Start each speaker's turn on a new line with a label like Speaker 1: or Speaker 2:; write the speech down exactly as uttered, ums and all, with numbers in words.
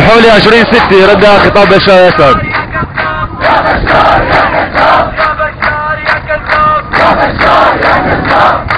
Speaker 1: الحولي عشرين ستة ردها خطاب بشار ياسر.
Speaker 2: يا بشار يا كذاب، يا بشار يا كذاب، يا بشار يا كذاب.